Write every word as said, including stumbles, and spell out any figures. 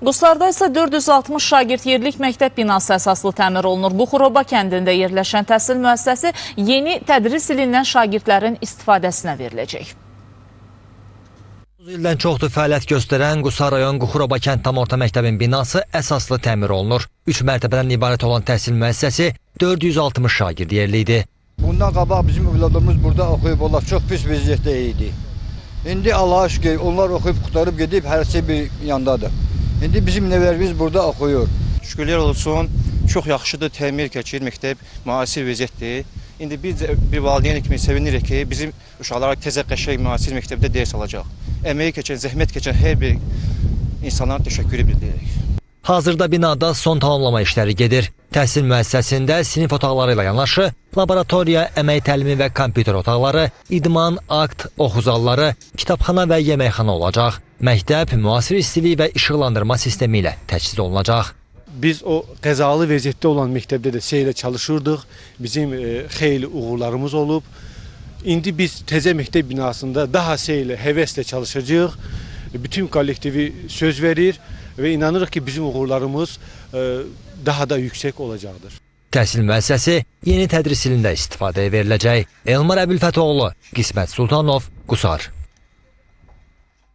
Qusarda isə dörd yüz altmış şagird yerlik məktəb binası əsaslı təmir olunur. Buxuroba kəndində yerləşən təhsil müəssisəsi yeni tədris ilindən şagirdlərin istifadəsinə veriləcək. otuz ildən çoxdur fəaliyyət göstərən Qusar rayon Buxuroba kənd tam orta məktəbin binası əsaslı təmir olunur. üç mərtəbədən ibarət olan təhsil müəssisəsi dörd yüz altmış şagird yerli idi. Bundan qabaq bizim övladımız burada oxuyub, onlar çox pis vəziyyətdə idi. İndi Allah'a şükür onlar oxuyub, qutarıb gedib, hər şey bir yandadır. İndi bizim nəvərimiz burada oxuyur. Şükürlər olsun, çox yaxşıdır, təmir keçir, məktəb müasir vəziyyətdir. İndi biz bir valideyn kimi sevinirik ki, bizim uşaqlar təzə qəşəng müasir məktəbdə dərs alacaq. Əməyi keçən, zəhmət keçən hər bir insanlara təşəkkürü bildiririk. Hazırda binada son tamamlama işləri gedir. Təhsil müəssisəsində sinif otaqları ilə yanaşı, laboratoriya, əmək təlimi və kompüter otaqları, idman, akt, oxu zalları, kitabxana və yeməkxana olacaq. Məktəb müasir istilik və işıqlandırma sistemi ilə təchiz olunacaq. Biz o qəzalı vəziyyətdə olan məktəbdə də seylə çalışırdıq. Bizim e, xeyli uğurlarımız olub. İndi biz təzə məktəb binasında daha seylə, həvəslə çalışacağıq. Bütün kollektivi söz verir və inanırıq ki, bizim uğurlarımız e, daha da yüksək olacaqdır. Təhsil müəssisəsi yeni tədris ilində istifadəyə veriləcək. Elmar Əbülfətoğlu, Qismət Sultanov, Qusar.